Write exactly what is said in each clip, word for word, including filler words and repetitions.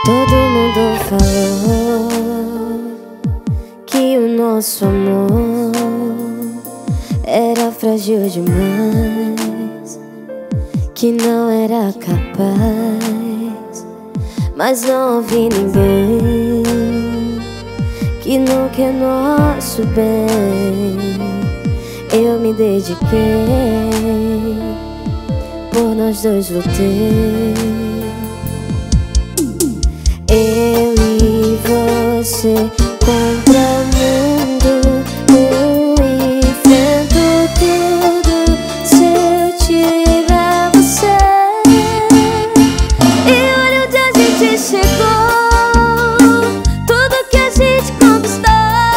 Todo mundo falou que o nosso amor era frágil demais, que não era capaz. Mas não ouvi ninguém que não quer nosso bem. Eu me dediquei, por nós dois lutei. Eu e você contra o mundo, eu enfrento tudo se eu tiver você. E olha onde a gente chegou, tudo que a gente conquistou.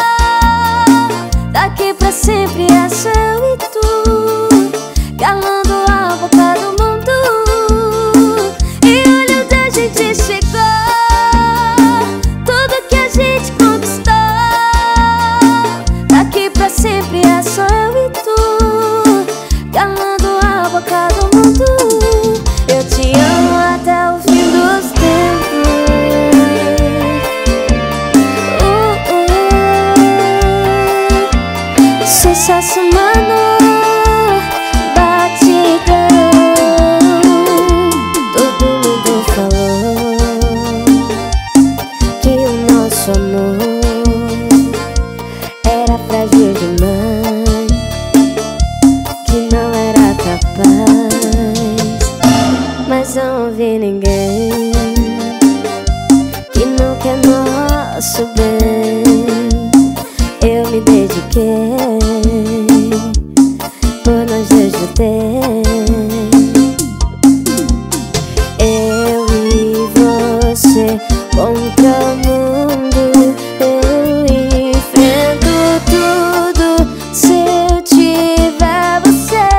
Daqui pra sempre é só eu e tu, calando a boca do mundo. E olha onde a gente chegou, sempre é só eu e tu, calando a boca do mundo. Eu te amo até o fim dos tempos. uh, uh. Sucesso humano, batidão. Todo mundo falou que o nosso amor era frágil demais, que não era capaz. Mas não ouvi ninguém que não quer nosso bem. Eu me dediquei, por nós dois lutei. Eu e você contra o mundo, eu enfrento tudo se eu tiver você.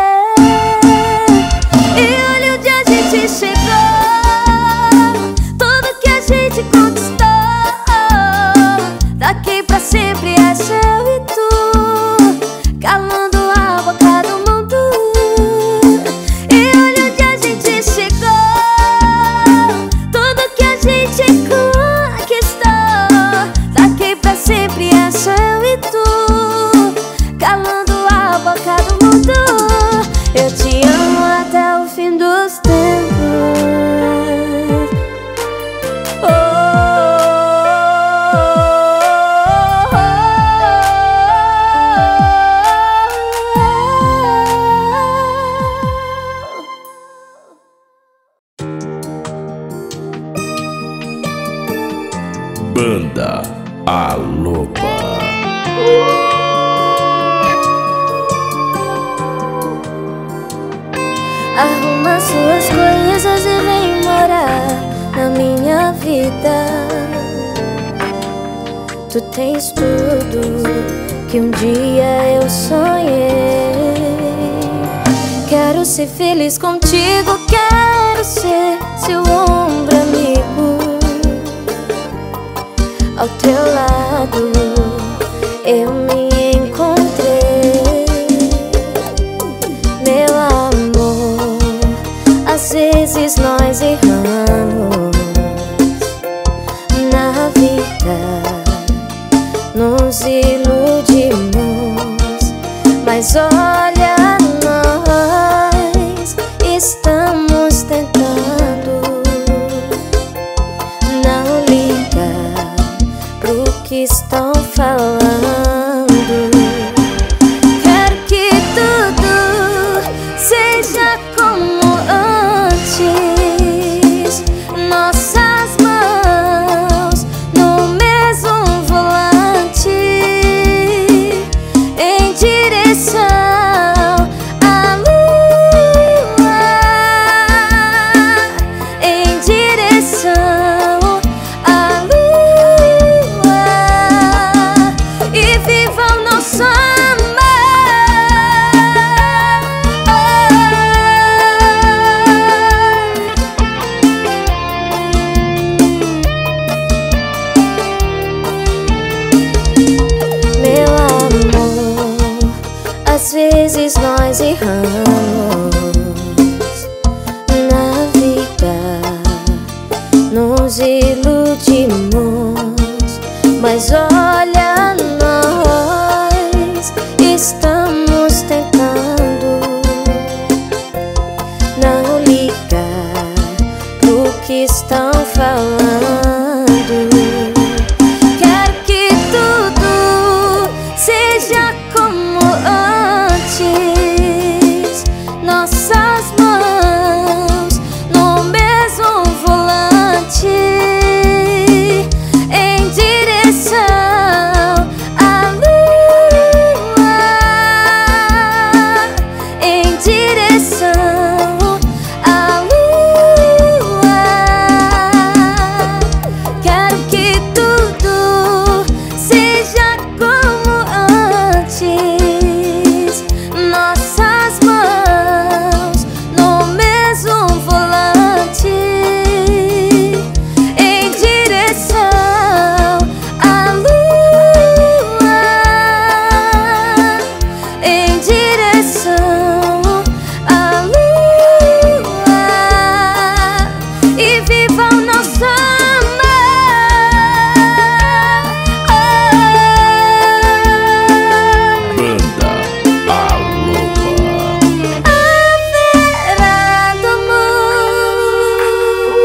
E olha onde a gente chegou, tudo que a gente conquistou. Daqui pra sempre é só eu e tu, calando a boca do mundo. E olha onde a gente chegou, tudo que a gente conquistou. Daqui pra sempre é só eu e tu, calando a boca do mundo. Eu te amo até o fim dos tempos. oh, oh, oh. Banda A Loba. Arruma suas coisas e vem morar na minha vida. Tu tens tudo que um dia eu sonhei. Quero ser feliz contigo, quero ser seu ombro amigo. Ao teu lado eu me encontrei, meu amor. Às vezes nós erramos na vida, nos iludimos, mas olha, nós estamos tentando. Não liga pro que estão falando. Quero que tudo seja como antes, nossas mãos no mesmo volante, em direção à lua, em direção à lua, e viva o nosso amor. Meu amor, às vezes nós erramos na vida, nos iludimos, mas olha, nós estamos tentando não ligar pro que estão falando. Quero que tudo seja como antes, nossas mãos no mesmo volante, em direção à lua, em direção à lua. Quero que tudo seja como antes, nossas mãos no mesmo volante, em direção à lua, em direção à lua, e viva o nosso amor. Banda A Loba. A Vera do Amor.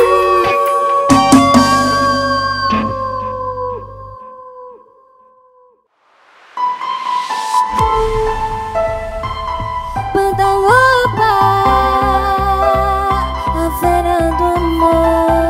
Banda Loba, a Vera do Amor.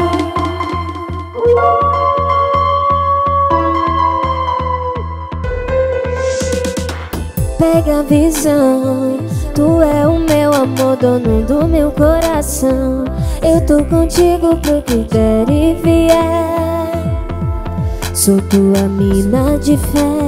Pega a visão, tu é o meu amor, dono do meu coração. Eu tô contigo pro que der e vier. Sou tua mina de fé.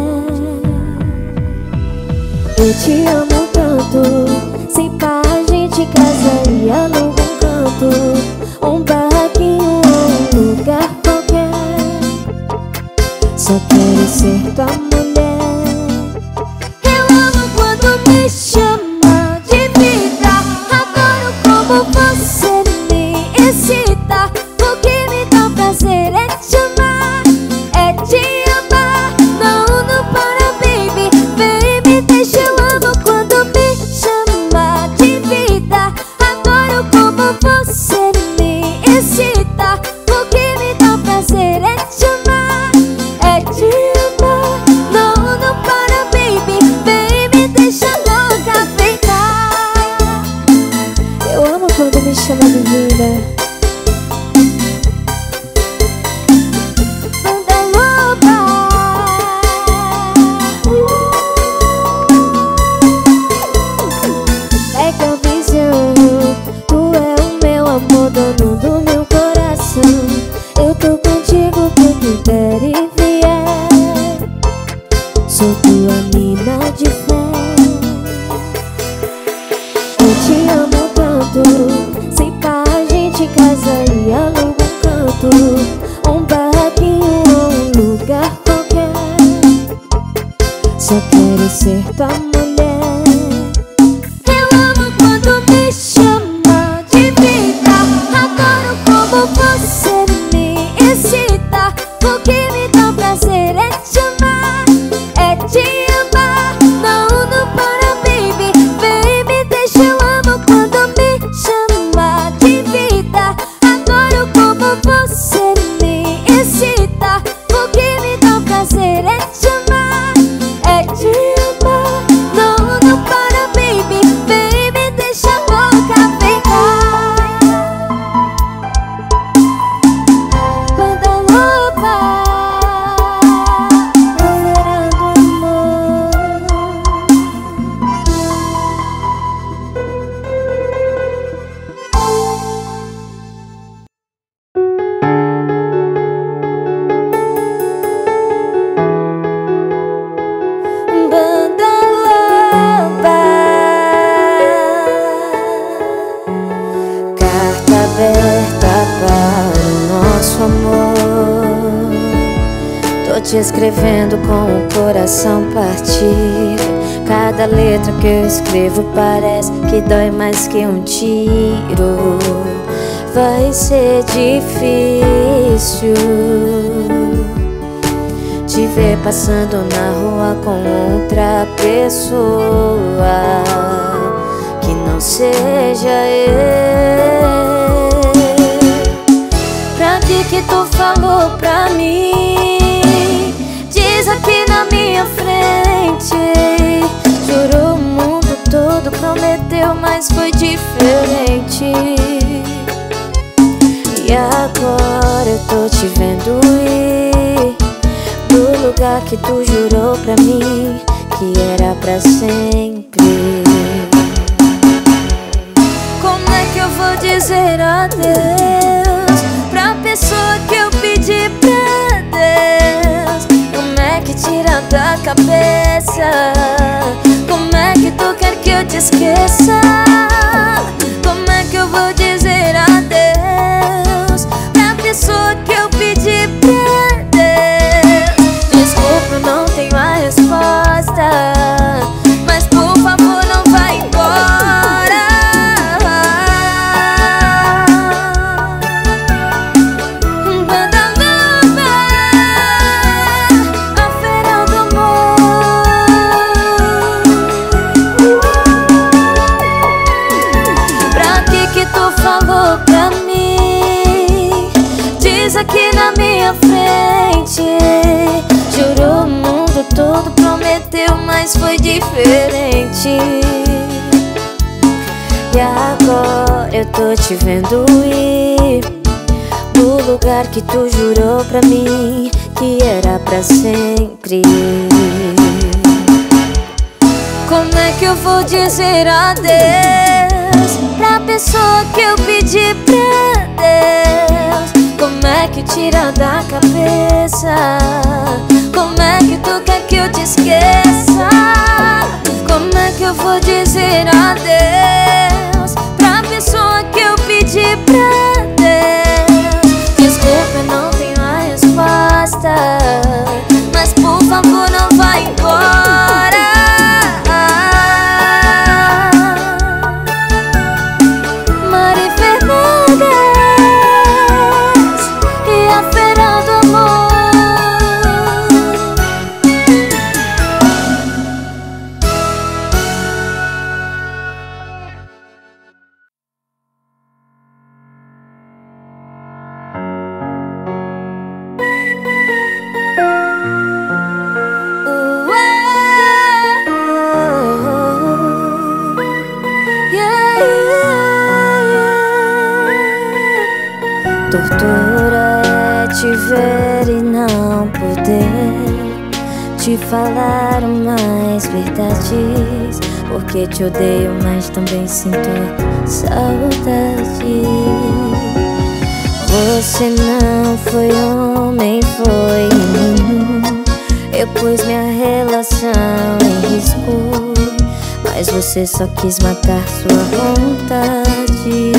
Eu te amo tanto, sem pá a gente casa e aluga um canto, um barraquinho ou um lugar qualquer. Só quero ser tua mulher. Eu amo quando me chama de vida, adoro como você me excita. O que me dá prazer é te amar, é te amar. Não, não para, baby, vem me deixa. Eu amo quando me chama de vida, adoro como você me excita. O que me dá prazer é te amar, é te amar. Não, não para, baby, vem me deixa louca, vem cá. Eu amo quando me chama de vida. Banda Loba. Pega a visão, tu é o meu amor, dono do meu coração. Eu tô contigo pro que der e vier. Sou tua mina de fé. Eu te amo tanto, sem pá a gente casa e aluga um canto, um barraquinho ou um lugar qualquer. Só quero ser tua mulher. Eu amo quando me chama de vida, adoro como você me excita. O que me dá prazer é te amar, é te amar. Não, não para, baby, vem me deixa. Eu amo quando me chama de vida, adoro como você me excita. O que me dá prazer é te amar, é te amar. Não, não para, baby, vem me deixa louca, vem cá. Banda Loba, a Vera do Amor. Banda Loba, carta aberta para o nosso amor. Tô te escrevendo com o coração partido. Cada letra que eu escrevo parece que dói mais que um tiro. vai ser difícil te ver passando na rua com outra pessoa que não seja eu. Pra que que tu falou pra mim? Diz aqui na minha frente. Jurou o mundo todo, prometeu, mas foi diferente. E agora eu tô te vendo ir do lugar que tu jurou pra mim que era pra sempre. Como é que eu vou dizer adeus pra pessoa que eu pedi pra Deus? Como é que tira da cabeça? Como é que tu quer que eu te esqueça? Como é que eu vou dizer adeus pra pessoa que eu pedi pra Deus? Desculpa, não tenho a resposta, mas por favor não vai embora. Banda Lupa, a feral do amor. Pra que que tu falou pra mim? Diz aqui na minha frente. Jurou o mundo todo, prometeu, mas foi diferente. E agora eu tô te vendo ir do lugar que tu jurou pra mim que era pra sempre. Como é que eu vou dizer adeus pra pessoa que eu pedi pra Deus? Como é que tira da cabeça? Como é que tu quer que eu te esqueça? Como é que eu vou dizer adeus pra pessoa que eu pedi pra Deus? Desculpa, eu não tenho a resposta, mas por favor não vai embora. Mari Fernandes e a feral do amor. Tortura é te ver e não poder te falar mais verdades, porque te odeio, mas também sinto saudade. Você não foi homem, foi menino. Eu pus minha relação em risco, mas você só quis matar sua vontade.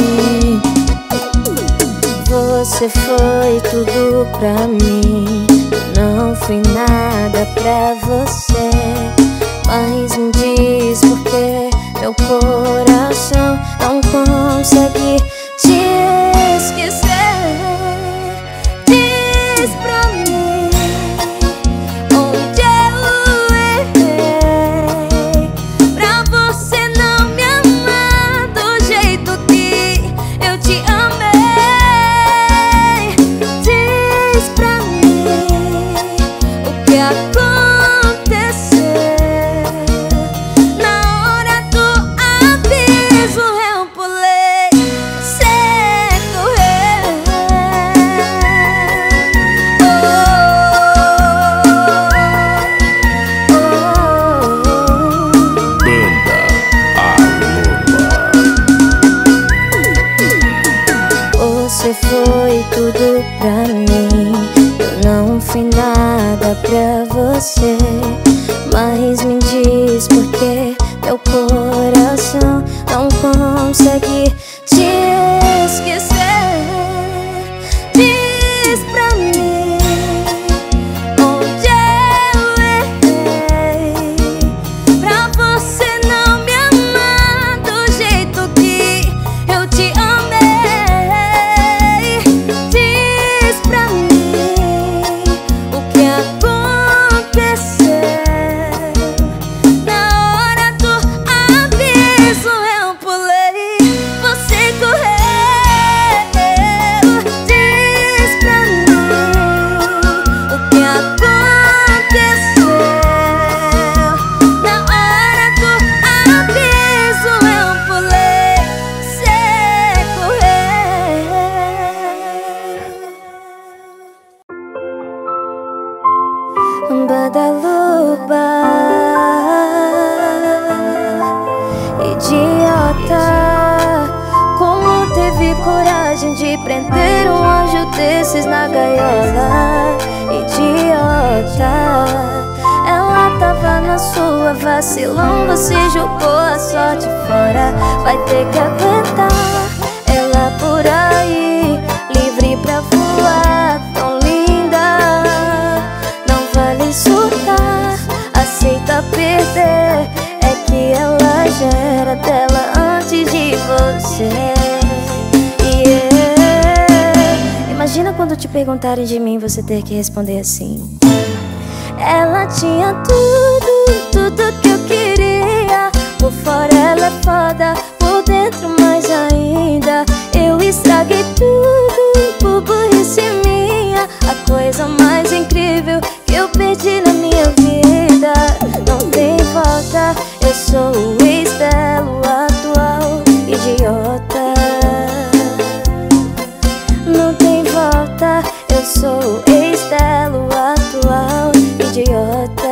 Você foi tudo pra mim, não fui nada pra você. Mas me diz por que meu coração não consegue te esquecer. Diz pra mim onde eu errei pra você não me amar do jeito que eu te amei. Você foi tudo pra mim, eu não fui nada pra você. Mas me diz por que meu coração não consegue te esquecer. Diz pra mim onde eu errei pra você não me amar do jeito que eu te amei. Badaluba, idiota, como teve coragem de prender um anjo desses na gaiola? Idiota, ela tava na sua, vacilão, você jogou a sorte fora. Vai ter que aguentar ela por aí, livre pra voar, tão linda. Não vale surtar, aceita perder, é que ela já era dela antes de você. Yeah. Imagina quando te perguntarem de mim, você ter que responder assim: ela tinha tudo, tudo que eu queria. Por fora ela é foda, por dentro mais ainda. Eu estraguei tudo por burrice minha. A coisa mais incrível que eu perdi na minha vida. Não tem volta, eu sou o ex dela, o atual idiota. Não tem volta, eu sou o ex dela, o atual idiota.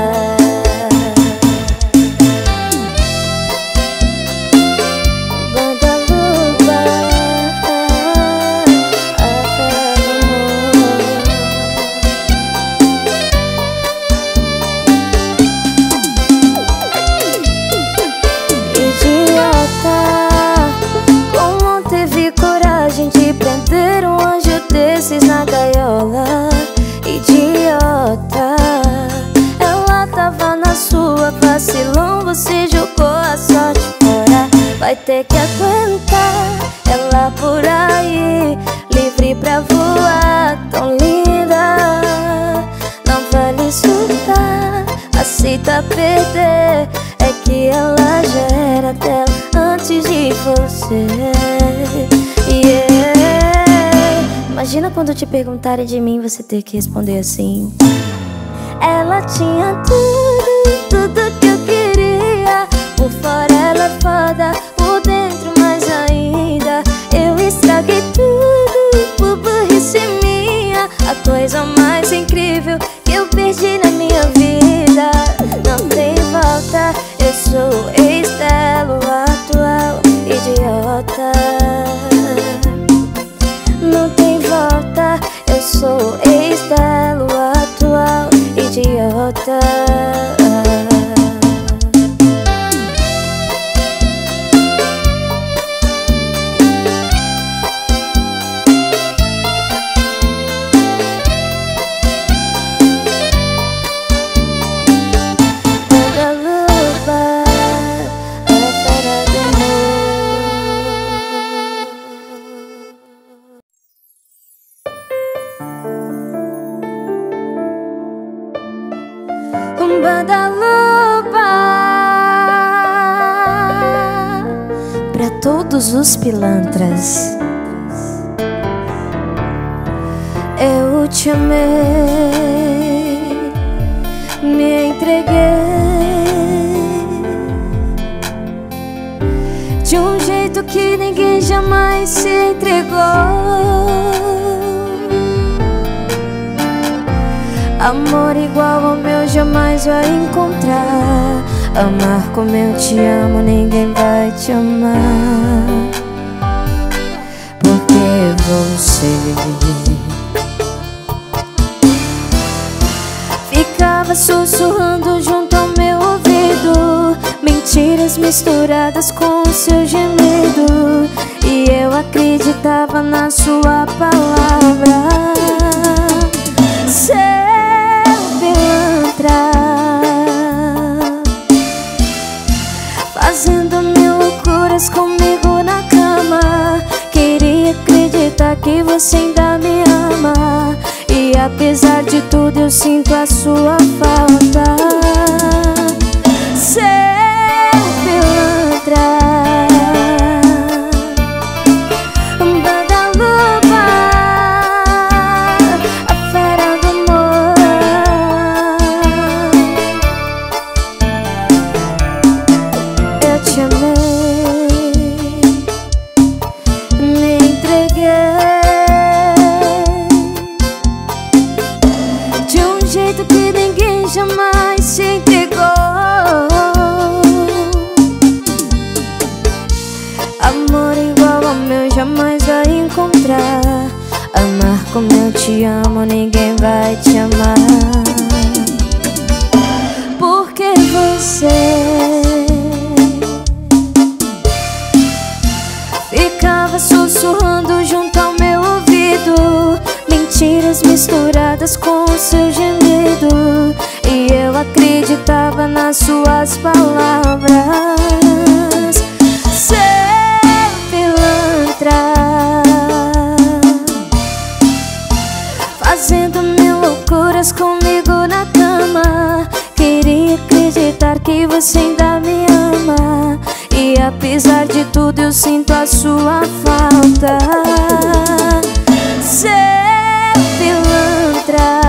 Na gaiola, idiota, ela tava na sua, vacilão, você jogou a sorte fora. Vai ter que aguentar ela por aí, livre pra voar, tão linda. Não vale surtar, aceita perder, é que ela já era dela antes de você. Yeah. Imagina quando te perguntarem de mim, você ter que responder assim: ela tinha tudo, tudo que eu queria. Por fora ela é foda, por dentro mais ainda. Eu estraguei tudo por burrice minha. A coisa mais incrível que eu perdi na minha vida. Não tem volta, eu sou o ex dela, o atual idiota. Não tem volta, eu sou o ex dela, o atual idiota. Badaluba, pra todos os pilantras, eu te amei, me entreguei de um jeito que ninguém jamais se entregou. Amor igual ao meu jamais vai encontrar. Amar como eu te amo, ninguém vai te amar. Porque você ficava sussurrando junto ao meu ouvido, mentiras misturadas com o seu gemido, e eu acreditava na sua palavra. Seu pilantra, fazendo mil loucuras comigo na cama. Queria acreditar que você ainda me ama, e apesar de tudo eu sinto a sua falta. Seu pilantra, jeito que ninguém te amo, ninguém vai te amar. Porque você ficava sussurrando junto ao meu ouvido, mentiras misturadas com o seu gemido, e eu acreditava nas suas palavras. Seu pilantra, fazendo mil loucuras comigo na cama. Queria acreditar que você ainda me ama, e apesar de tudo eu sinto a sua falta. Seu pilantra,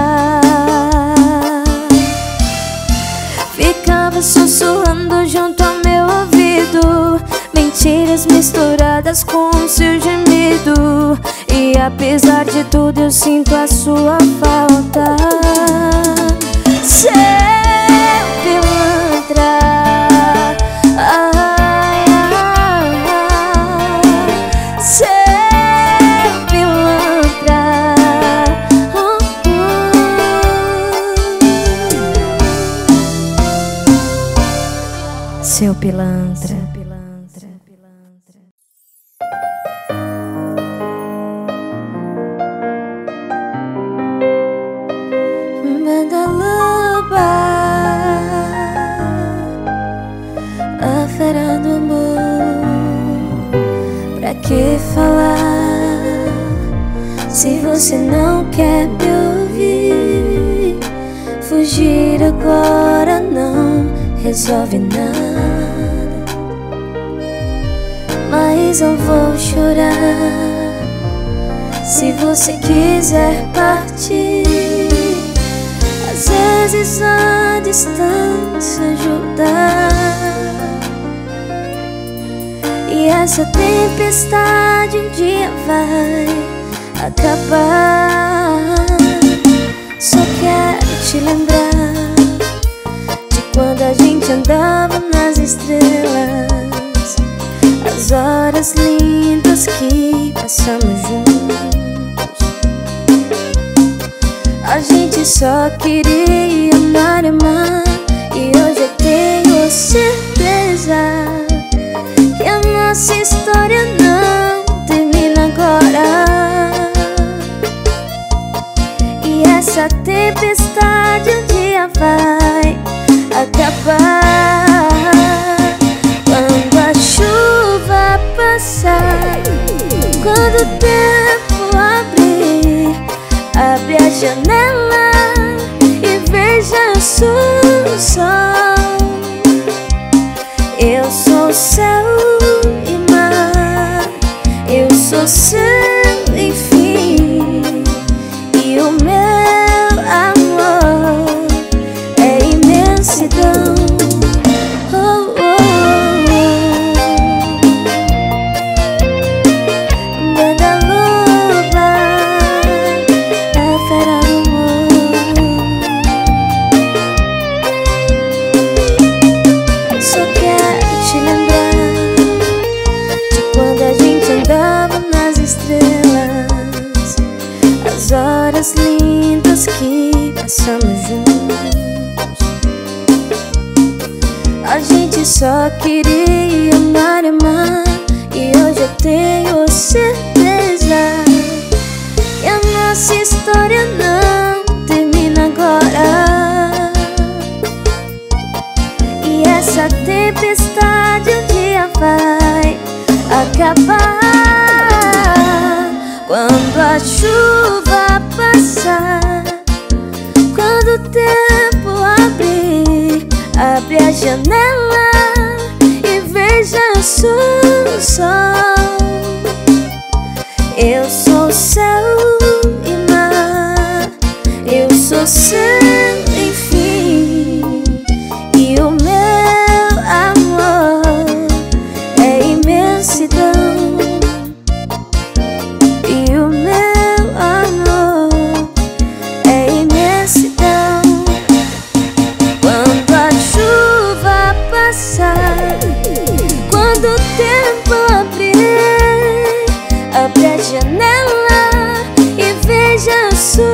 ficava sussurrando junto ao meu ouvido, mentiras misturadas com o seu gemido, e apesar de tudo eu sinto a sua falta. Seu pilantra, ai, ai, ai. Seu pilantra, uh, uh. Seu pilantra. A fera do amor, pra que falar se você não quer me ouvir? Fugir agora não resolve nada, mas eu vou chorar se você quiser partir. Às vezes a distância ajuda, e essa tempestade um dia vai acabar. Só quero te lembrar de quando a gente andava nas estrelas, as horas lindas que passamos juntos. A gente só queria amar e amar, e hoje eu tenho certeza que a nossa história não termina agora. E essa tempestade um dia vai acabar. Quando a chuva passar, quando o tempo abrir, abre a janela e veja o sol. Eu sou céu e mar, eu sou céu e fim, e o meu amor é imensidão. Oh, oh, oh. Guarda-luva, a fera do amor. Só quero te lembrar de quando a gente andava nas estrelas, as horas lindas que passamos juntos. A gente só queria amar e amar, e hoje eu tenho certeza que a nossa história não termina agora. E essa tempestade um dia vai acabar. Quando a chuva passar, quando o tempo abrir, abre a janela e veja o sol. Eu sou céu e mar, eu sou céu e fim, e o meu amor é imensidão. E o meu amor é imensidão. Quando a chuva passar, quando o tempo abrir, abre a janela e veja o sol.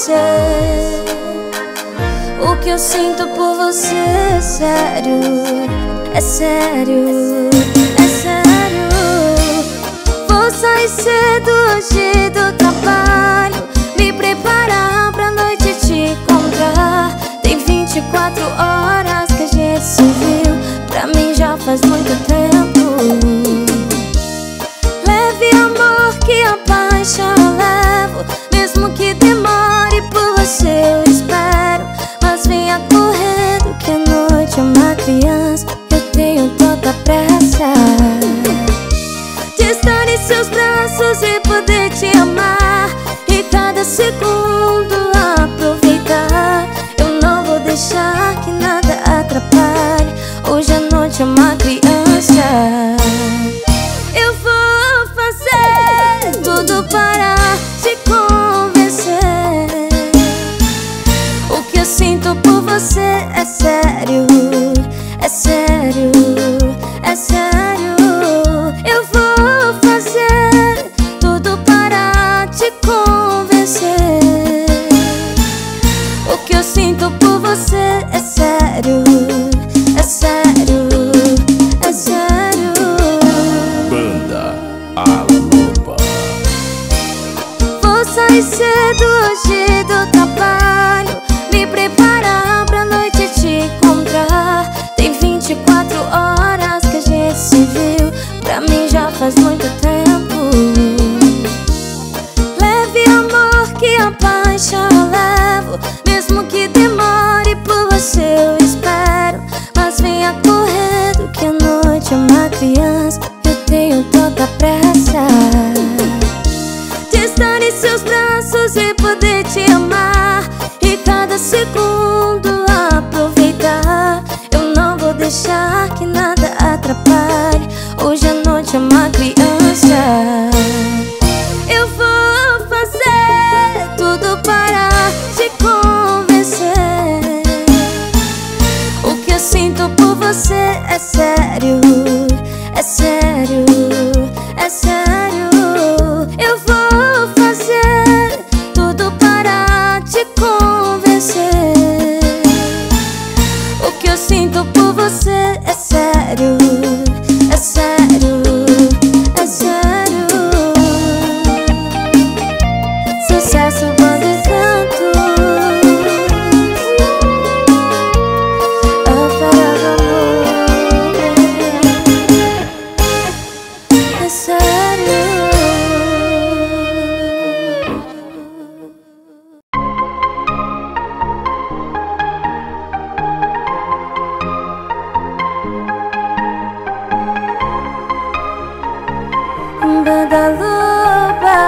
você. O que eu sinto por você é sério, é sério, é sério. Vou sair cedo hoje do trabalho, me preparar pra noite te encontrar. Tem vinte e quatro horas que a gente se viu, pra mim já faz muito tempo. Leve amor que a paixão eu levo, mesmo que demore por você eu espero. Mas venha correndo que a noite é uma criança, eu tenho tanta pressa de estar em seus braços e poder te amar, e cada segundo aproveitar. Eu não vou deixar que nada atrapalhe, hoje a noite é uma criança. Eu vou fazer tudo para te convencer. O que eu sinto por você é sério, é sério, é sério. Eu vou fazer tudo para te convencer. O que eu sinto por você é sério, é sério, é sério. Banda A Loba. Vou sair cedo hoje do trabalho, me preparar pra noite te encontrar. Tem vinte e quatro horas que a gente se viu, pra mim já faz muito tempo. Leve amor que a paixão eu levo, mesmo que demore por você eu espero. Mas venha correndo que a noite é uma criança, eu tenho tanta pressa de estar em seus braços e poder te amar, e cada segundo aproveitar. Eu não vou deixar que nada atrapalhe, hoje a noite é uma criança. Eu vou fazer tudo para te convencer. O que eu sinto por você é sério, é sério, é sério. Eu vou fazer tudo para te convencer. O que eu sinto por você é sério, é sério, é sério. Sucesso, banda e canto, a fera do amor, é sério. Banda Loba.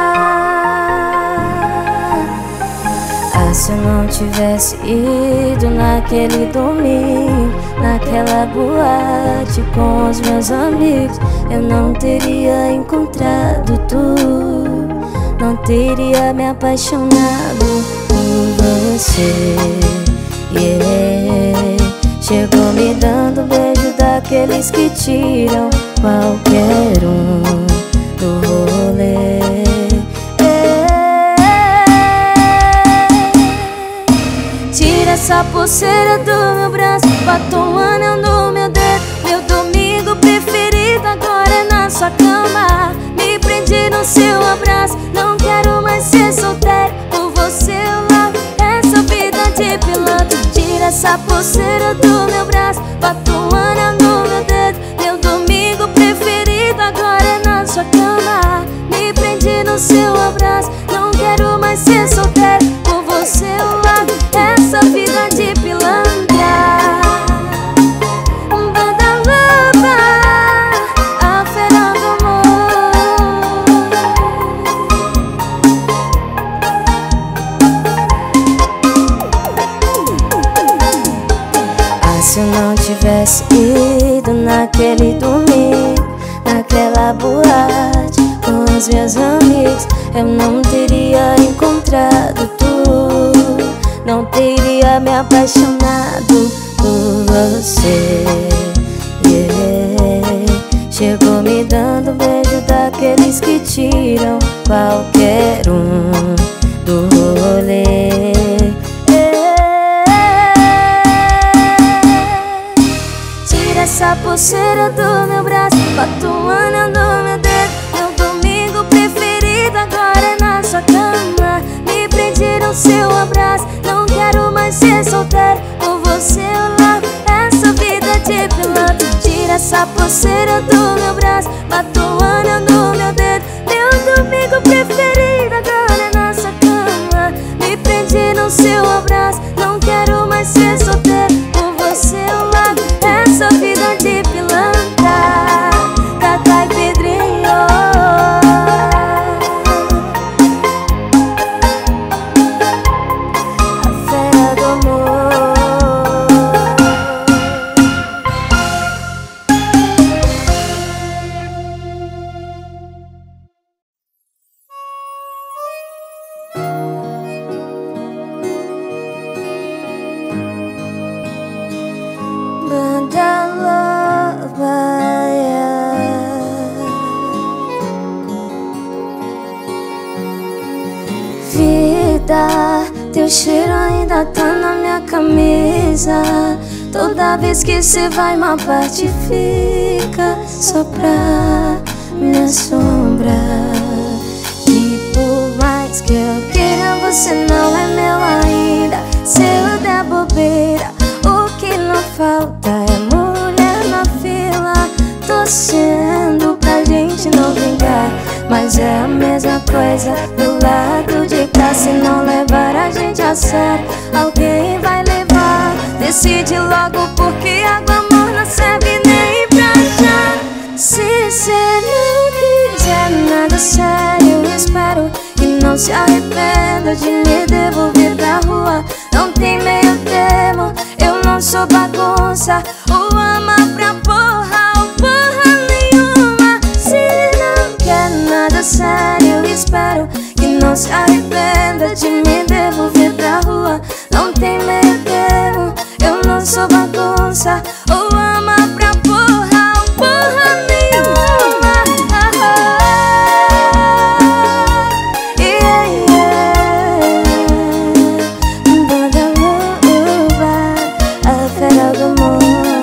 Ah, se eu não tivesse ido naquele domingo, naquela boate com os meus amigos, eu não teria encontrado tu, não teria me apaixonado por você. Yeah. Chegou me dando beijo daqueles que tiram qualquer um do rolê. Tira essa pulseira do meu braço, bota um anel no meu dedo. Meu domingo preferido agora é na sua cama. Me prendi no seu abraço, não quero mais ser solteiro. Por você eu largo essa vida de piloto. Tira essa pulseira do meu braço, bota um anel no meu dedo. Meu domingo preferido agora é na sua cama. Me prendi no seu abraço, não quero mais ser solteiro. Por você eu largo essa vida de pilantra. Banda Loba, a fera do amor. Ah, se eu não tivesse ido naquele domingo, naquela boate com os meus amigos, eu não teria encontrado tu, não teria me apaixonado por você. Yeah. Chegou me dando beijo daqueles que tiram qualquer um do rolê. Tira essa pulseira do meu braço, bota um anel no meu dedo. Meu domingo preferido agora é na sua cama. Me prendi no seu abraço, não quero mais ser solteiro. Por você eu largo essa vida de piloto. Tira essa pulseira do meu braço, bota um anel no meu dedo. Meu domingo preferido agora é na sua cama. Me prendi no seu abraço, não quero mais ser solteiro. Por você eu largo essa vida de pilantra, Tata e Pedrinho. A fera do amor. Banda Loba, vida, teu cheiro ainda tá na minha camisa. Toda vez que cê vai, uma parte fica só pra me assombrar. E por mais que eu queira, você não é meu ainda. Se eu der bobeira, o que não falta é mulher na fila, torcendo pra gente não vingar. Mas é a mesma coisa do lado de cá. Se não levar a gente a sério, alguém vai levar. Decide logo, porque água morna serve nem pra já. Se cê não quiser nada sério, espero que não se arrependa de me devolver pra rua. Não tem meio termo, eu não sou bagunça. Ou ama pra porra ou porra nenhuma. Se não quer nada sério, espero que não se arrependa de me devolver pra rua. Não tem meio termo, eu não sou bagunça. Ou ama pra porra ou porra nenhuma. Yeah, yeah. Banda Loba, a fera do amor.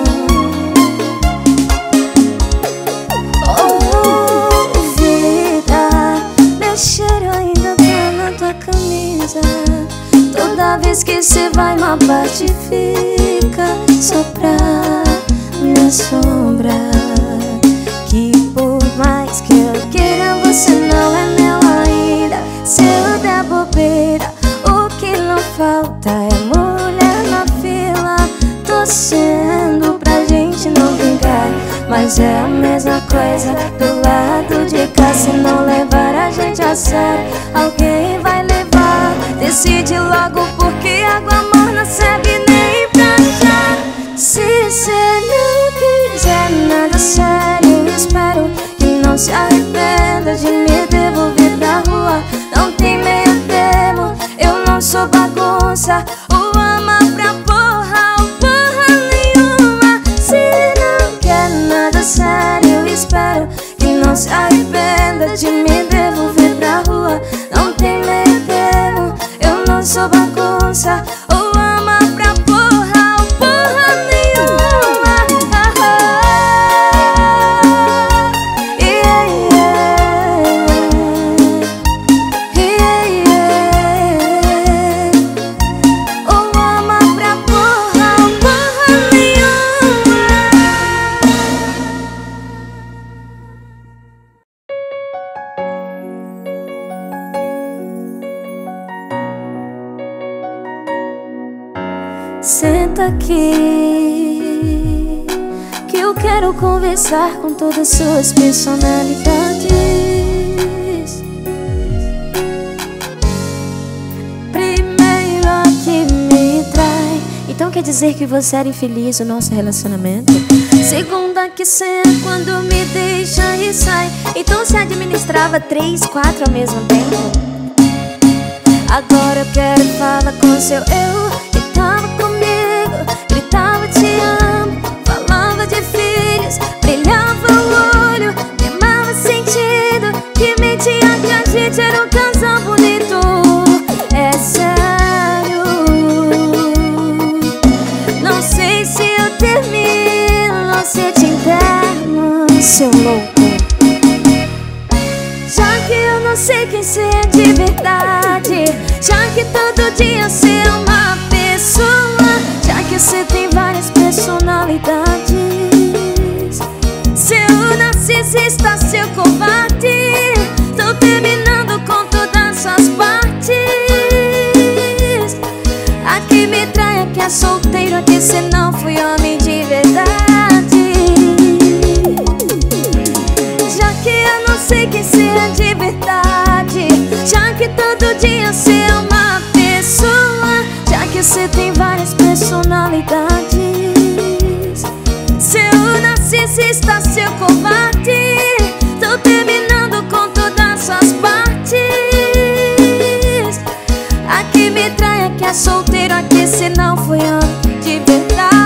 Oh, vida, meu cheiro ainda tá na tua camisa. Toda vez que cê vai, uma parte fica só pra me assombrar. Que por mais que eu queira, você não é meu ainda. Se eu der bobeira, o que não falta é mulher na fila, torcendo pra gente não vingar. Mas é a mesma coisa do lado de cá. Se não levar a gente a sério, alguém vai levar. Decide logo, porque água morna serve nem pra já. Se cê não quiser nada sério, espero que não se arrependa de me devolver pra rua. Não tem meio termo, eu não sou bagunça. Ou ama pra porra ou porra nenhuma. Se não quer nada sério, espero que não se arrependa de me devolver pra rua. Não tem meio termo, eu não sou bagunça. Ou ama pra porra ou porra nenhuma. Yeah, yeah. Yeah, yeah. Ou ama pra porra ou porra nenhuma. Senta aqui, que eu quero conversar com todas as suas personalidades. Primeiro a que me trai, então quer dizer que você era infeliz no nosso relacionamento? Segunda que senta quando me deixa e sai, então se administrava três, quatro ao mesmo tempo. Agora eu quero falar com seu eu que tava comigo, gritava te amo, falava de filhos, brilhava o olho, queimava sentido, que mentia que a gente era um casal bonito. todo dia você é uma pessoa, já que você tem várias personalidades. Seu narcisista, seu covarde, tô terminando com todas suas partes. Aqui me trai, aqui é solteiro, aqui cê não foi homem de verdade. Já que eu não sei quem cê é de verdade, já que todo dia cê é uma pessoa, já que cê tem várias personalidades. Seu narcisista, seu covarde, tô terminando com todas suas partes. Aqui me trai, aqui é solteiro, aqui cê não foi homem de verdade.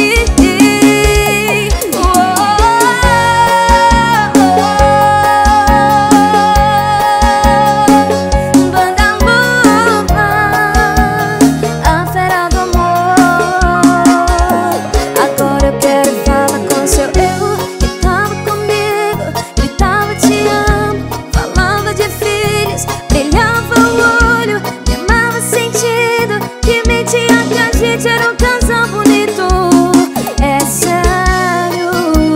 Era um casal bonito, é sério.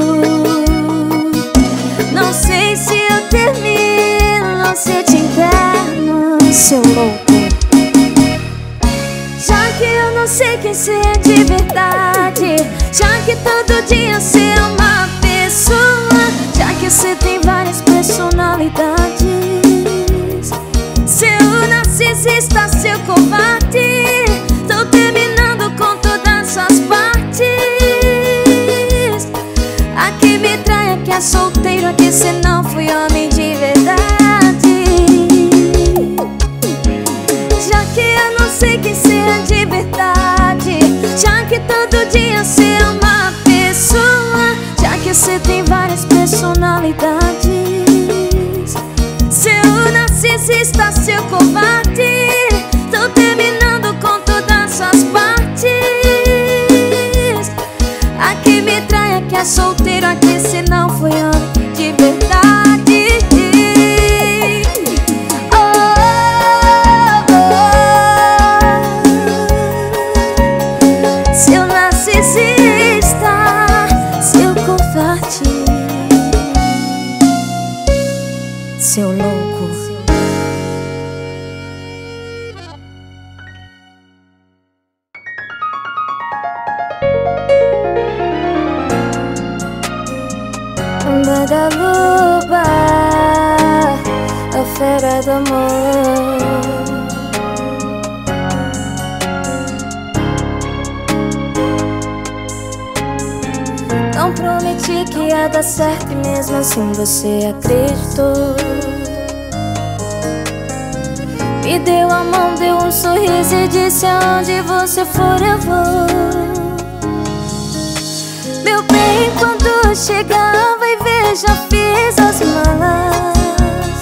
Não sei se eu termino ou se eu te interno, seu louco. Já que eu não sei quem cê é de verdade, já que todo dia cê é uma pessoa, já que cê tem várias personalidades. Seu narcisista, seu covarde, tô terminando com todas suas partes. Aqui me trai, aqui é solteiro, aqui cê não foi homem de verdade. Já que eu não sei quem cê é de verdade, já que todo dia cê é uma pessoa, já que cê tem várias personalidades. Seu narcisista, seu covarde, tô terminando com todas suas partes. Aqui me trai, aqui é solteiro, aqui cê não foi homem de verdade. Oh, oh, oh. Seu narcisista, seu covarde, seu louco. Da luba, a fera do amor. Não prometi que ia dar certo e mesmo assim você acreditou. Me deu a mão, deu um sorriso e disse: aonde você for eu vou. Meu bem, quando chegava e ver, já fiz as malas.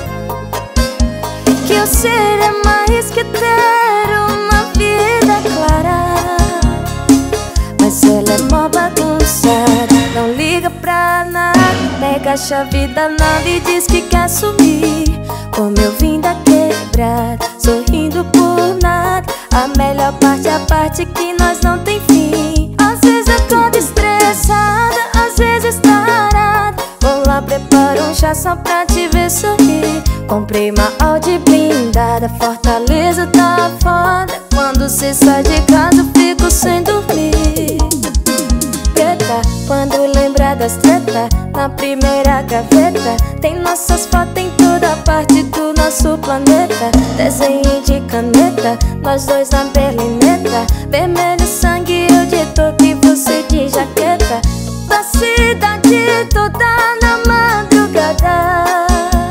Que eu ser é mais que ter uma vida clara. Mas ela é mó bagunçada, não liga pra nada. Pega a chave da nave e diz que quer sumir. Como eu vim da quebrada, sorrindo por nada. A melhor parte é a parte que nós não tem fim. Às vezes acordo estressada, às vezes tarada. Vou lá, preparo um chá só pra te ver sorrir. Comprei uma Audi blindada, Fortaleza tá foda. Quando cê sai de casa eu fico sem dormir. Preta, quando lembrar das treta, na primeira gaveta tem nossas fotos em toda parte do nosso planeta. Desenho de caneta, nós dois na berlineta. Vermelho sangue, eu de touca e você de jaqueta. Da cidade toda na madrugada,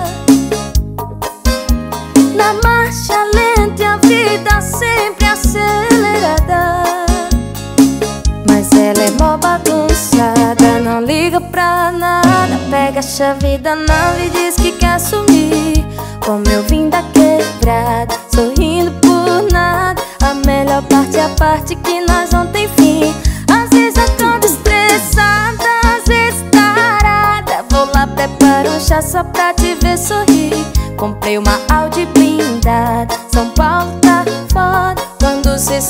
na marcha lenta e a vida sempre acelerada. Mas ela é mó bagunçada, não liga pra nada. Pega a chave da nave e diz que quer sumir. Como eu vim da quebrada, sorrindo por nada. A melhor parte é a parte que nós não tem fim. Às vezes acordo estressada, às vezes tarada. Vou lá, preparo um chá só pra te ver sorrir. Comprei uma Audi blindada, São Paulo tá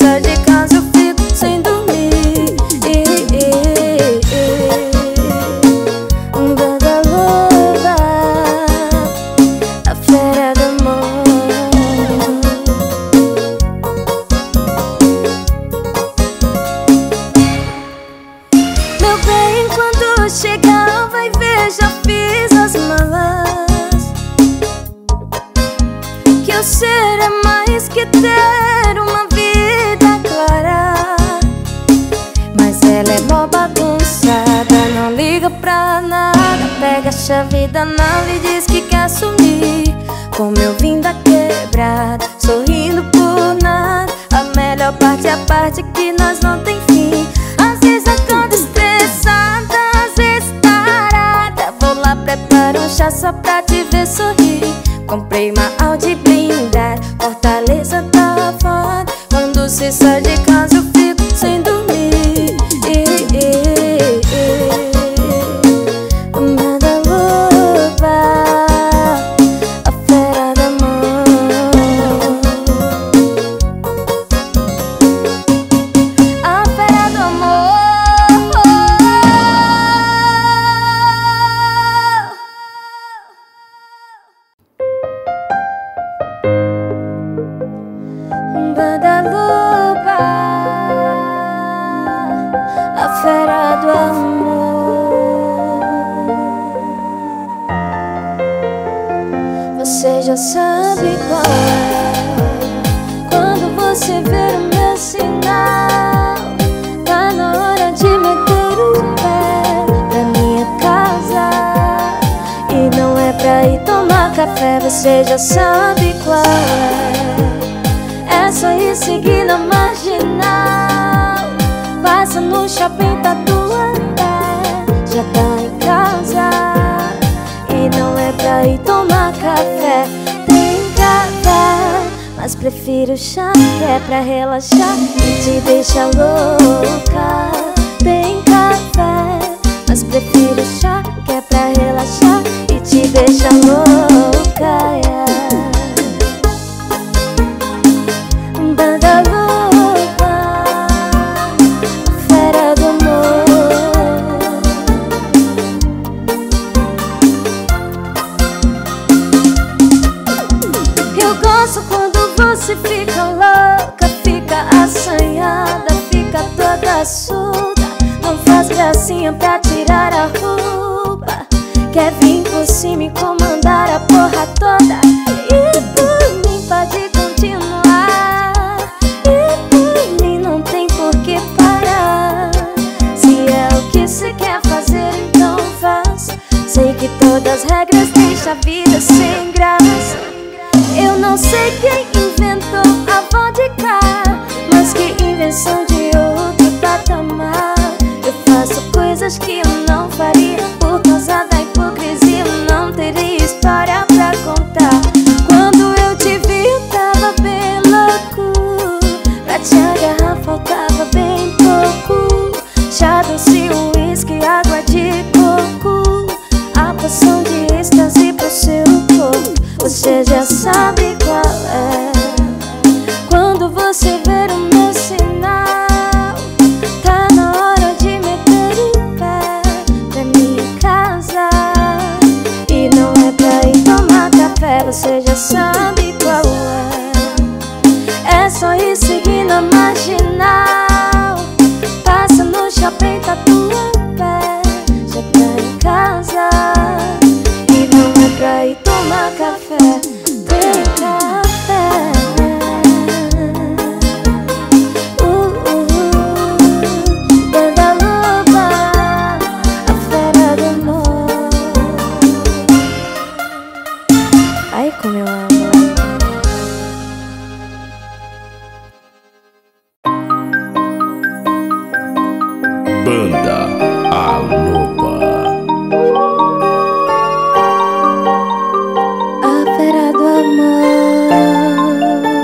sai de casa eu fico sem dormir. Banda loba, a fera do amor. Meu bem, quando chegar vai ver, já fiz as malas. Que o ser é mais que ter uma vida clara. Mas ela é mó bagunçada, não liga pra nada. Pega a chave da nave e diz que quer sumir. Como eu vim da quebrada, sorrindo por nada. A melhor parte é a parte que nós não tem fim. Às vezes acordo estressada, às vezes tarada. Vou lá, preparo um chá só pra te ver sorrir. Comprei uma Audi blindada, Fortaleza tá foda. Quando cê sai de casa eu fico sem dormir. Banda loba, a fera do amor. A fera do amor. Banda loba, a fera do amor. Você já sabe qual é. Quando você ver o meu sinal, tá na hora de meter o pé pra minha casa. E não é pra ir tomar café, você já sabe qual é. É só ir seguir na marginal. Passa no shopping, tá do andar, já tá em casa. E não é pra ir tomar café. Tem café, mas prefiro chá, que é pra relaxar e te deixa louca. Tem café, mas prefiro chá, que é pra relaxar e te deixa louca, yeah. Banda loba, fera do amor. Eu gosto quando você fica louca, fica assanhada, fica toda solta. Não faz gracinha pra tirar a roupa, quer vir por cima e comandar a porra toda. E por mim pode continuar, e por mim não tem por que parar. Se é o que cê quer fazer, então faz. Sei que todas as regras deixam a vida sem graça. Eu não sei quem inventou a vodka, mas que invenção de outro patamar. Eu faço coisas que eu não faria, por causa da hipocrisia eu não teria história pra contar. Quando eu te vi eu tava bem louco, pra te agarrar faltava bem pouco. Chá doce, uísque, água de coco, a poção de êxtase pro seu corpo. Você já sabe qual é. Quando você ver o meu sinal, tá na hora de meter o pé pra minha casa. E não é pra ir tomar café, você já sabe qual é. É só ir seguir na marginal. Passa no shopping, tá tua pé, já tá em casa. E não é pra ir tomar café. Tem café. Uh, uh, uh. Banda loba, a fera do amor. Ai, como eu amo. Banda A Loba. A fera do amor.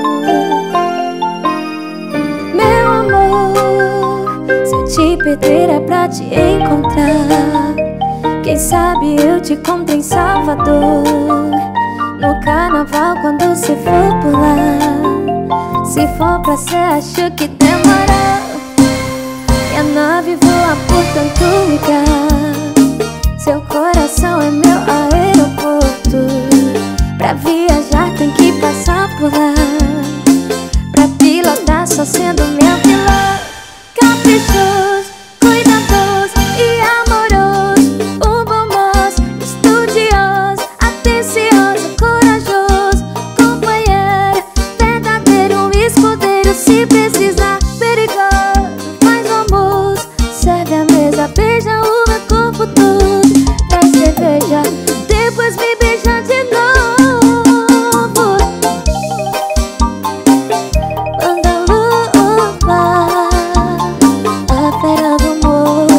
Meu amor, se eu te perder é pra te encontrar. Quem sabe eu te encontro em Salvador, no carnaval quando você for por lá. Se for pra ser, acho que demorou. Minha nave voa por tanto lugar. Seu coração é meu aeroporto. Pra viajar tem que passar por lá. Pra pilotar só sendo meu piloto. Caprichoso, cuidadoso e amoroso. Um bom moço, estudioso, atencioso, corajoso, companheiro, verdadeiro, um escudeiro. Se precisar, perigoso, faz o almoço, serve a mesa, beija o meu corpo todo. Traz cerveja, depois me beija de novo. Manda luva, a fera do amor.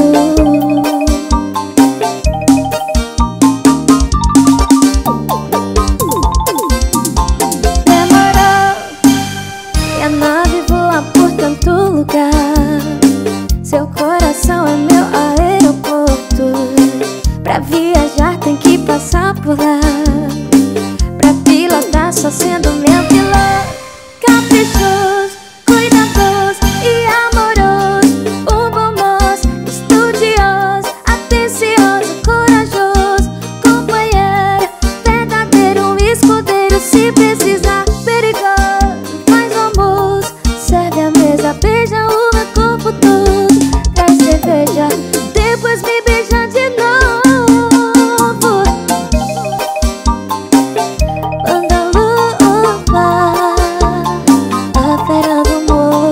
Demorou, minha nave voa por tanto lugar. Seu coração é meu aeroporto. Pra viajar tem que passar por lá. Pra pilotar só sendo meu piloto. Caprichoso, cuidadoso e amoroso. Um bom moço, estudioso, atencioso, corajoso, companheiro, verdadeiro, um escudeiro. Se precisar, perigoso, faz o almoço, serve a mesa, beija o meu corpo todo. Traz cerveja, depois me beija de novo. Manda luva, a fera do amor.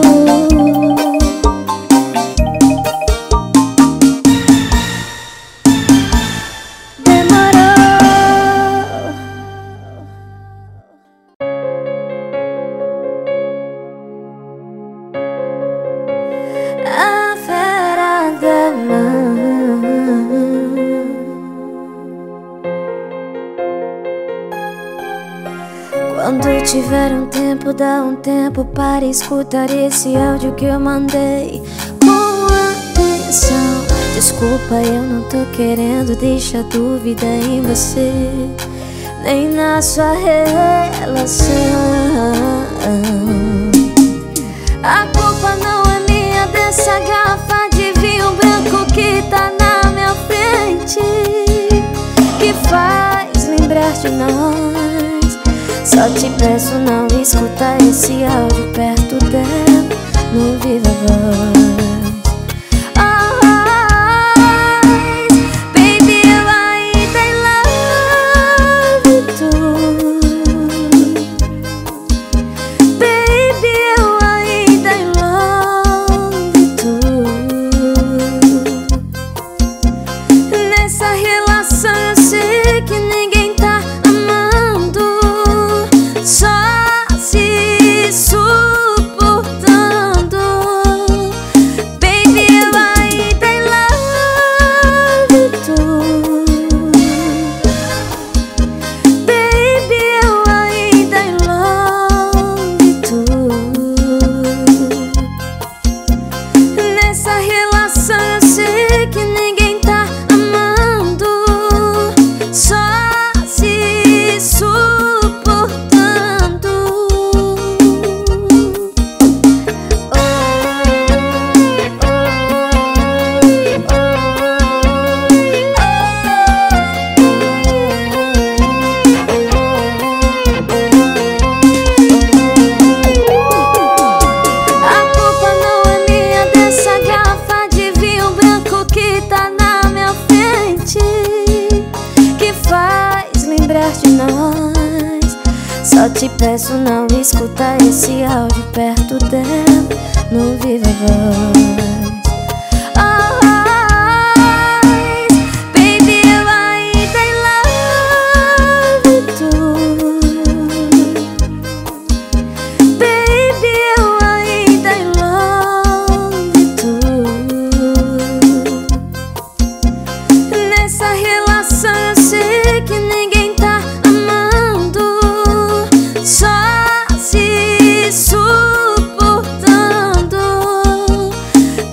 Demorou. A fera do amor. Quando tiver um tempo, dá um tempo para escutar esse áudio que eu mandei com atenção. Desculpa, eu não tô querendo deixar dúvida em você, nem na sua relação. A culpa não é minha dessa garrafa de vinho branco que tá na minha frente, que faz lembrar de nós. Só te peço não escutar esse áudio perto dela, no viva voz. Só te peço não escutar esse áudio perto dela, no viva voz. Só se suportando.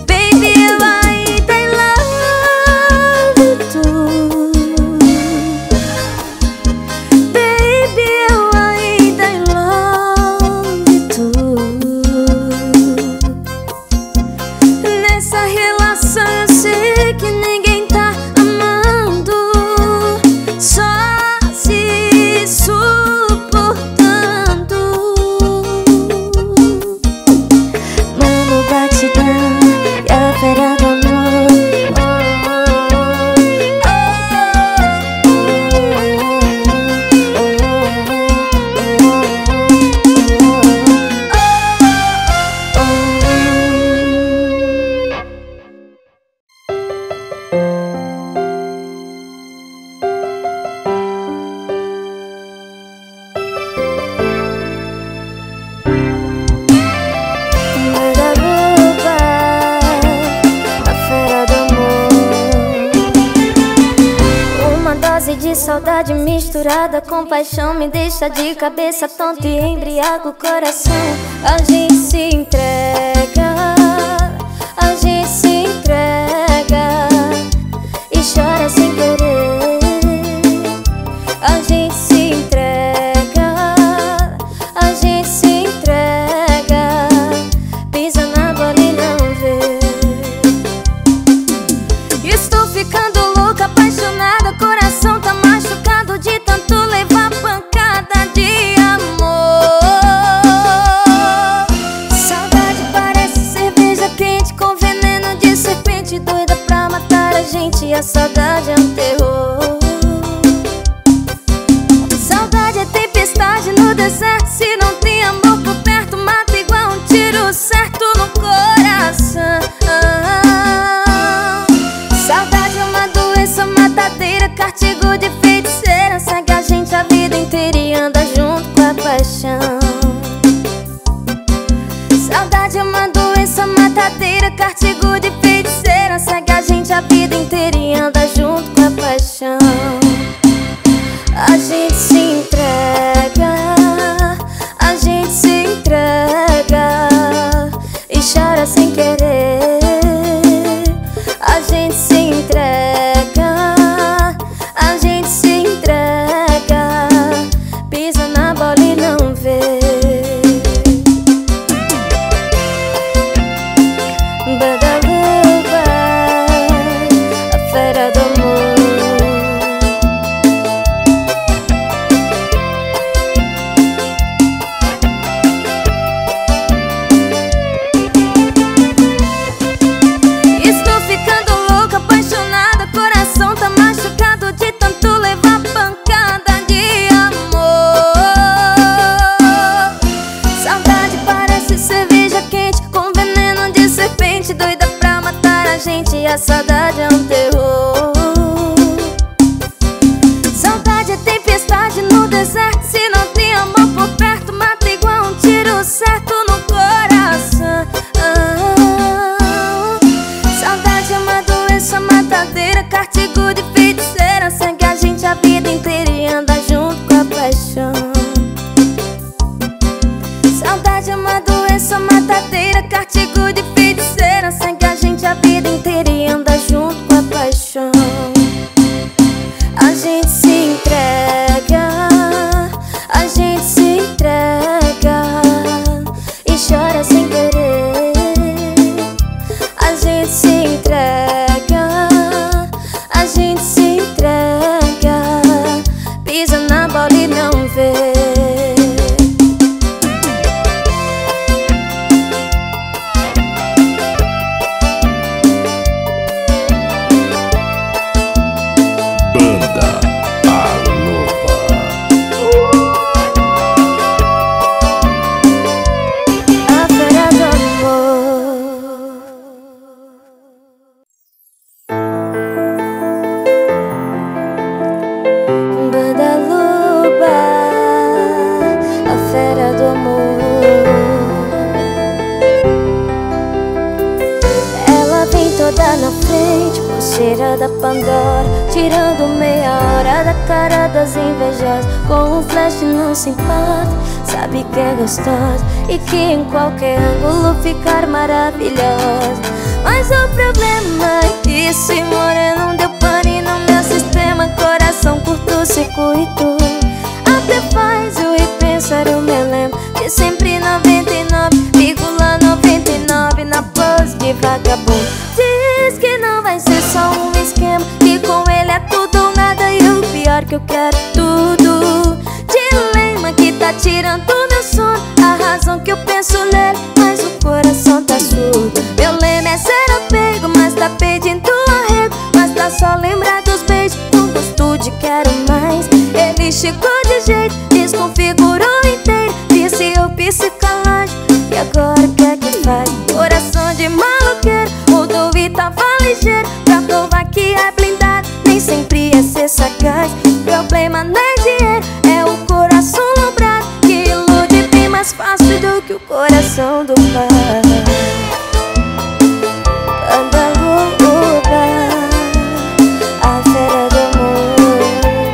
Dose de saudade misturada com paixão me deixa de cabeça tonta e embriaga o coração. A gente se entrega, a gente se entrega e chora sem querer. A gente se entrega, a gente se entrega, pisa na bola e não vê. Estou ficando louca, apaixonada, coração tá machucado de tanto levar pancada de amor. Saudade parece cerveja quente com veneno de serpente, doida pra matar a gente, e a saudade é um terror. Saudade é tempestade no deserto, se não tem amor por perto, mata igual um tiro certo no coração. Saudade é uma doença matadeira, castigo de feiticeira, segue a gente a vida inteira e anda junto com a paixão. Saudade é uma doença matadeira, castigo de feiticeira, segue a gente a vida inteira e anda junto com a paixão. A gente se entrega, a gente se entrega e chora sem querer. A gente se entrega, a gente se entrega, pisa na bola e não vê. Badaluba, a fera do amor. Estou ficando louca, apaixonada, coração tá machucado de tanto levar pancada de amor. Saudade parece cerveja quente com veneno de serpente, doida pra matar a gente, e a saudade é um terror. Saudade é tempestade no deserto, se não tem amor por perto, mata igual um tiro certo no coração. Saudade é uma doença matadeira, castigo de feiticeira, segue a gente a vida inteira e anda junto com a paixão. Saudade é uma doença matadeira, castigo de feiticeira, segue a gente a vida inteira e anda junto com a paixão. A gente se entrega, a gente se entrega e chora sem querer. A gente se entrega, a gente se entrega, pisa na bola e não vê. Banda A Loba. A fera do amor. Badaluba, a fera do amor. Ela vem toda na frente, pulseira da Pandora, tirando meia hora da cara das invejosas. Com um flash não se importa, sabe que é gostosa e que em qualquer ângulo ficar maravilhosa. Mas o problema é que esse moreno deu pane no meu sistema, coração curto-circuito. Até faz eu repensar, eu me lembro de sempre noventa e nove vírgula noventa e nove na pose de vagabundo. Diz que não vai ser só um esquema, que com ele é tudo ou nada, e o pior que eu quero tudo. Dilema que tá tirando meu sono, a razão que eu penso nele, mas o coração tá surdo. Meu lema é ser apego, mas tá pedindo arrego, mas tá só lembrar dos beijos, com gosto de quero mais. Ele chegou de jeito, desconfigurou inteiro, disse eu psicológico, e agora o que é que faz? Coração de maloqueiro, mudou e tava ligeiro, pra provar que é blindado, nem sempre é ser sagaz. Problema não é dinheiro, é o coração lombrado, que ilude bem mais fácil do que o coração do pai. Badaluba, a fera do amor.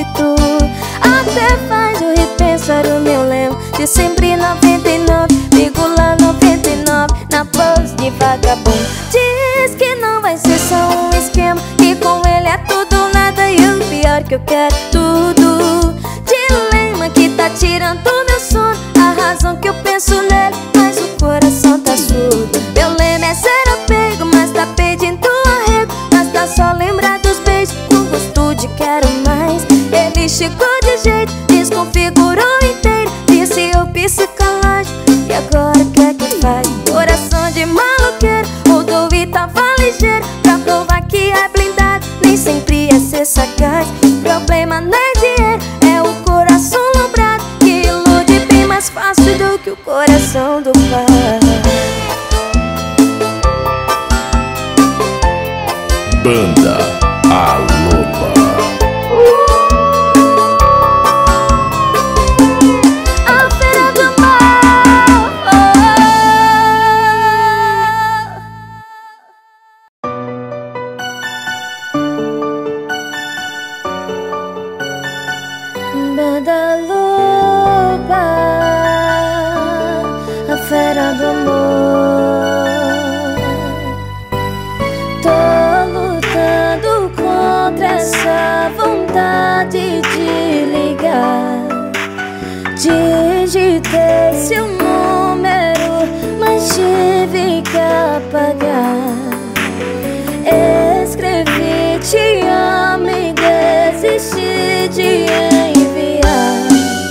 e tu. Até faz eu repensar o meu lema de sempre noventa e nove vírgula noventa e nove na pose de vagabundo. Diz que não vai ser só um esquema, que com ele é tudo nada e o pior que eu quero tudo. Dilema que tá tirando meu sono, a razão que eu penso nele, mas o coração tá surdo. Meu lema é ser apego, mas tá pedindo arrego. Basta só lembrar dos beijos, com gosto de quero mais. Ele chegou de jeito, desconfigurou inteiro, disse o psicológico, e agora quer que faz? Coração de maloqueiro, mudou e tava ligeiro, pra provar que é blindado, nem sempre é ser sagaz. O problema não é dinheiro, é o coração lombrado, que ilude bem mais fácil do que o coração do pai. Banda A Loba. A feira do mal. Banda Loba, a fera do amor. Tô lutando contra essa vontade de ligar. Digitei seu número, mas tive que apagar. Escrevi te amo e desisti de enviar.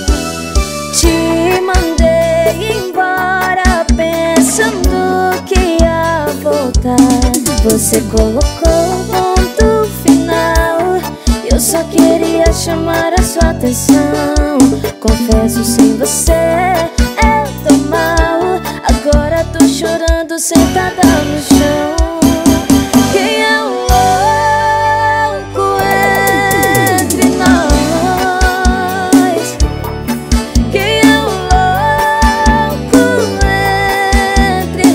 Te mandei embora pensando que ia voltar. Você colocou ponto final, eu só queria chamar a sua atenção. Confesso, sem você eu tô mal. Agora tô chorando sentada no chão. Quem é o louco entre nós? Quem é o louco entre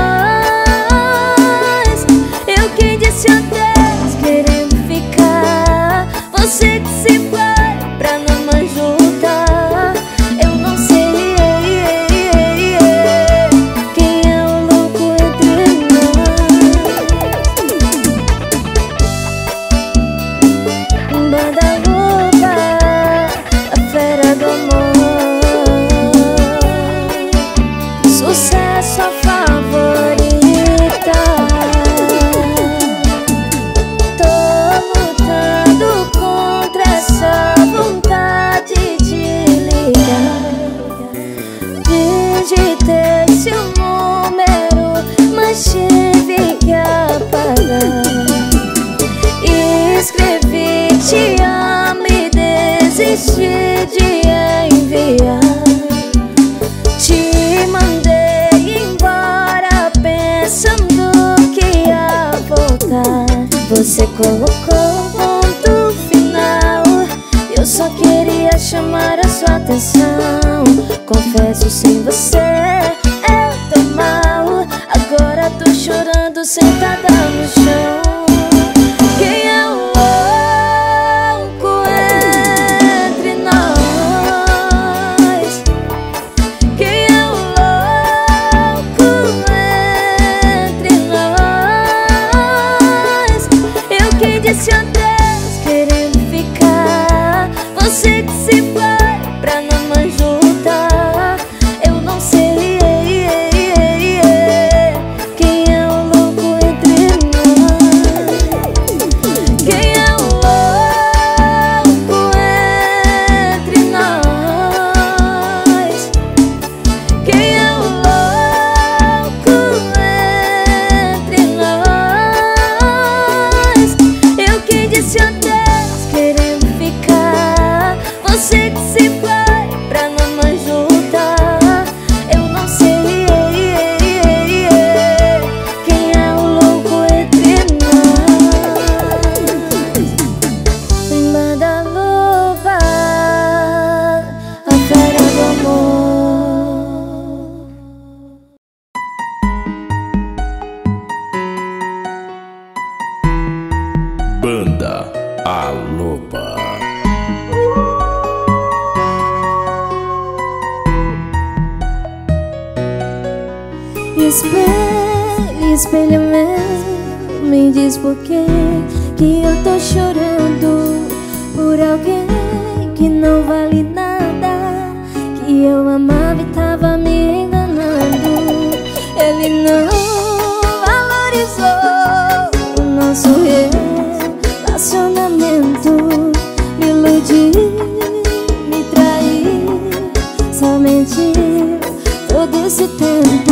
nós? Eu que disse adeus querendo ficar, você que se vai pra não mais voltar. Eu não sei quem é o louco entre nós. Banda Loba, a fera do amor. Sucesso a favorita. Tô lutando contra essa vontade de ligar. Digitei seu número, mas tive que apagar. Escrevi te amo e desisti de enviar. Te mandei embora pensando que ia voltar. Você colocou ponto final, eu só queria chamar a sua atenção. Confesso, sem você eu tô mal. Agora tô chorando sentada no chão. Quem é o louco entre nós? Quem é o louco entre nós? Eu que disse adeus querendo ficar, você que se vai pra não mais voltar. Eu não sei quem é o louco entre nós. Quem é o louco entre nós? Quem é o louco entre nós? Eu que disse adeus querendo ficar, você que se vai pra não mais voltar. Eu não sei quem é o louco entre nós. Banda Loba, a fera do amor. Banda A Loba. Espelho, espelho meu, me diz por que que eu tô chorando por alguém que não vale nada, que eu amava e tava me enganando. Ele não valorizou o nosso relacionamento, me iludiu, me traiu, só mentiu todo esse tempo.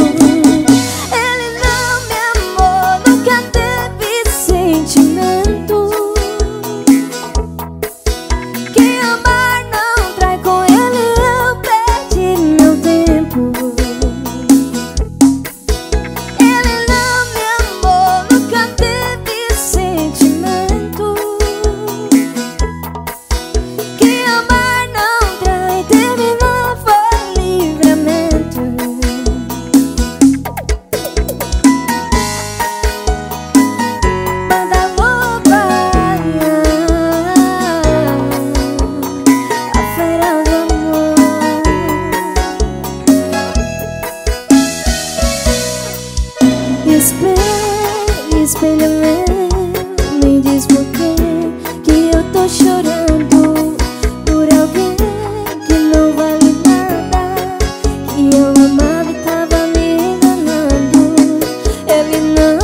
Espelho, espelho meu, me diz por que que eu tô chorando por alguém que não vale nada, que eu amava e tava me enganando. Ele não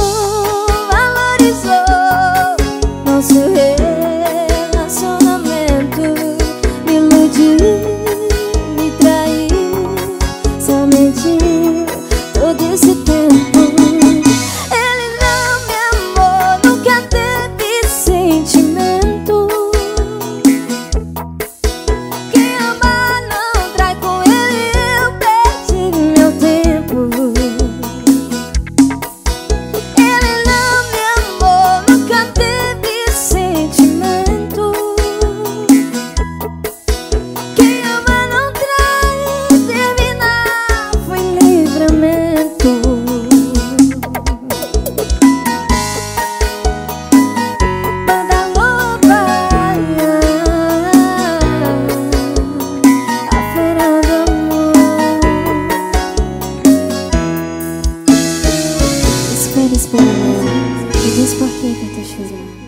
valorizou nosso relacionamento, me iludiu, me traiu, só mentiu todo esse tempo. Espera, espera, me diz por que que eu tô chorando.